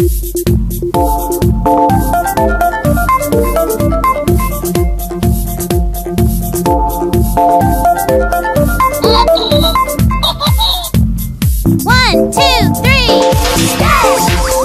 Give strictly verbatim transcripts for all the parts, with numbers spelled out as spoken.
One, two, three, go!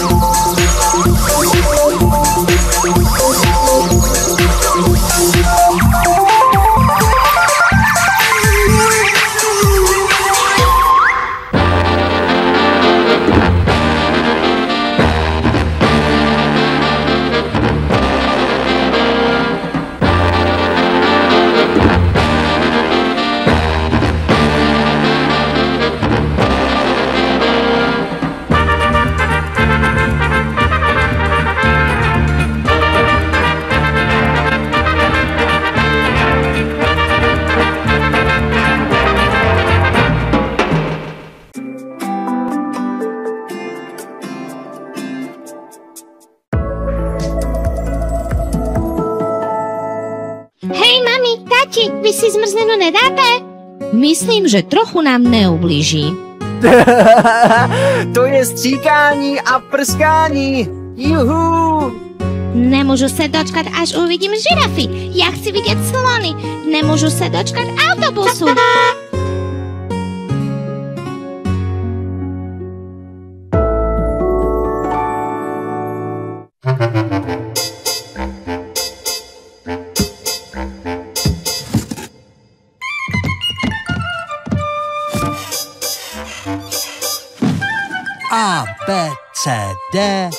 Vy si zmrzlinu nedáte? Myslím, že trochu nám neublíží. To je stříkání a prskání. Juhu! Nemůžu se dočkat, až uvidím žirafy. Já chci vidět slony. Nemůžu se dočkat autobusu. A, B, C, D.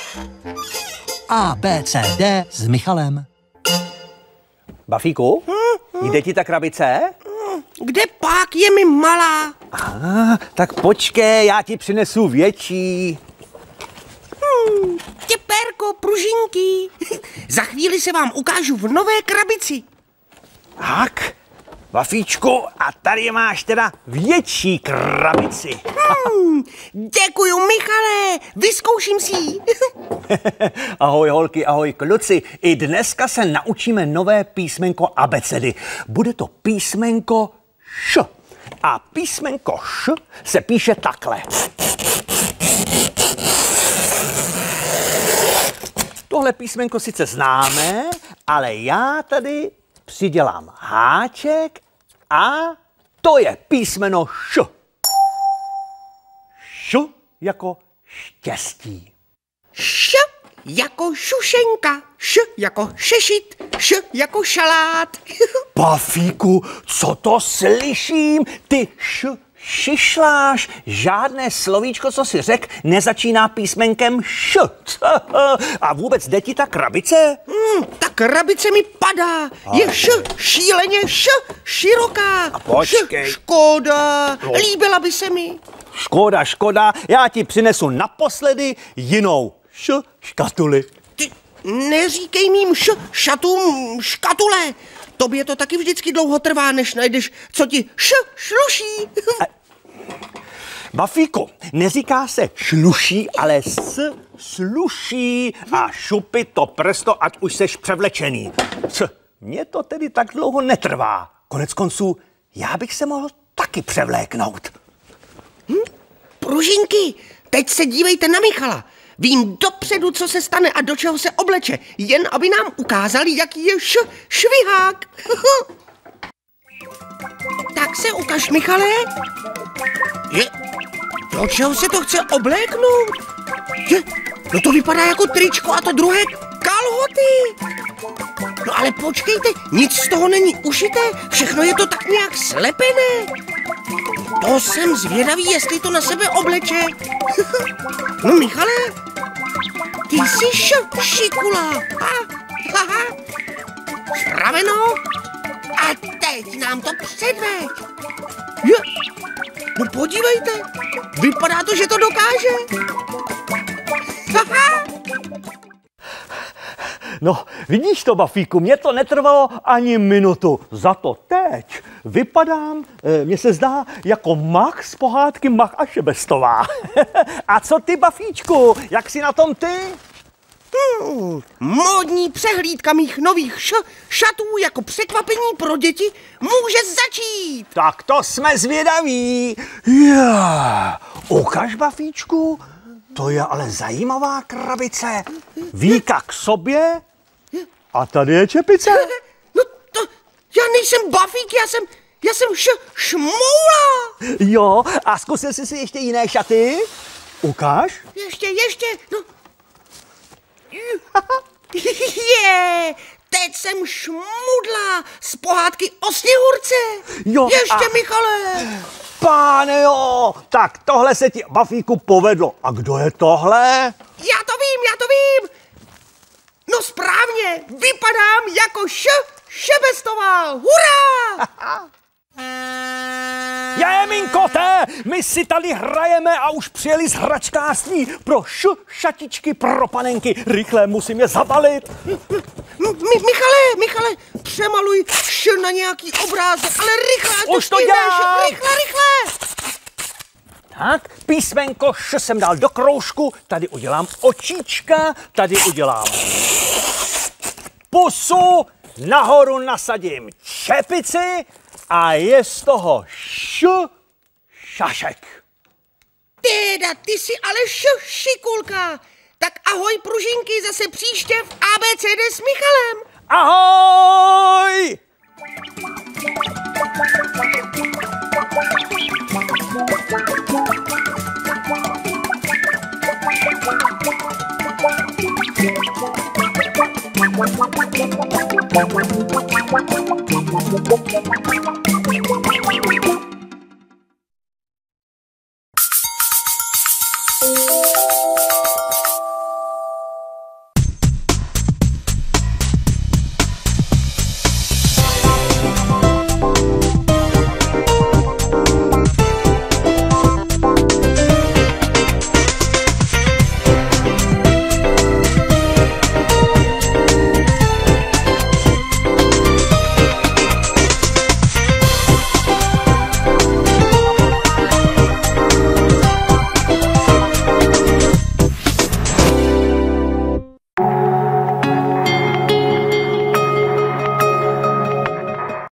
A, B, C, D s Michalem. Bafíku, jde ti ta krabice? Kde pak je mi malá? Aha, tak počkej, já ti přinesu větší. Hmm, těpérko, pružinky. Za chvíli se vám ukážu v nové krabici. Tak, Bafíčku, a tady máš teda větší krabici. Hmm, děkuju, Michale, vyzkouším si ji. Ahoj holky, ahoj kluci. I dneska se naučíme nové písmenko abecedy. Bude to písmenko Š. A písmenko Š se píše takhle. Tohle písmenko sice známe, ale já tady přidělám háček a to je písmeno Š. Š jako štěstí. Š jako šušenka, Š jako šešit, Š jako šalát. Bafíku, co to slyším? Ty š, šišláš. Žádné slovíčko, co si řek, nezačíná písmenkem Š. A vůbec jde ti ta krabice? Hmm, ta krabice mi padá. Je Š, šíleně Š, široká. A počkej. Š, škoda, no. Líbila by se mi. Škoda, škoda, já ti přinesu naposledy jinou š, škatuli. Ty neříkej mým š, šatům škatule. Tobě to taky vždycky dlouho trvá, než najdeš, co ti š, šluší. A, Bafíku, neříká se šluší, ale s, sluší a šupi to prsto, ať už seš převlečený. C, mně to tedy tak dlouho netrvá. Konec konců, já bych se mohl taky převléknout. Hm? Pružinky, teď se dívejte na Michala. Vím dopředu, co se stane a do čeho se obleče, jen aby nám ukázali, jaký je š, švihák. Tak se ukaž, Michale. Je, do čeho se to chce obléknout? Je, no to vypadá jako tričko a to druhé kalhoty. No ale počkejte, nic z toho není ušité, všechno je to tak nějak slepené. To jsem zvědavý, jestli to na sebe obleče. No Michale, ty jsi š, šikula. Ha, ha, ha. Spraveno. A teď nám to předveď. Je, no podívejte, vypadá to, že to dokáže. Ha, ha. No, vidíš to, Bafíku, mě to netrvalo ani minutu. Za to teď vypadám, mně se zdá, jako Mach z pohádky Mach a Šebestová. A co ty, Bafíčku, jak jsi na tom ty? Hmm, módní přehlídka mých nových š, šatů jako překvapení pro děti může začít. Tak to jsme zvědaví. Yeah. Ukaž, Bafíčku. To je ale zajímavá krabice. Víka k sobě a tady je čepice. No to, já nejsem Bafík, já jsem, já jsem š, šmoula. Jo, a zkusil jsi si ještě jiné šaty? Ukáž. Ještě, ještě, no. Je, teď jsem šmudla z pohádky o Sněhurce. Jo, ještě, a... Michale. Páne jo, tak tohle se ti, Bafíku, povedlo. A kdo je tohle? Já to vím, já to vím. No správně, vypadám jako š, Šebestová. Hurá! Jéminkote, my si tady hrajeme a už přijeli z hračkářství pro š, šatičky pro panenky. Rychle musím je zabalit. Mi, Michale, Michale, přemaluj š na nějaký obrázek, ale rychle, ať už to stihneš. dělám. Rychle, rychle. Tak, písmenko š jsem dal do kroužku, tady udělám očička, tady udělám pusu, nahoru nasadím čepici a je z toho š, šašek. Teda, ty jsi ale š, šikulka. Tak ahoj pružinky, zase příště v A B C D s Michalem. Ahoj! Thank you.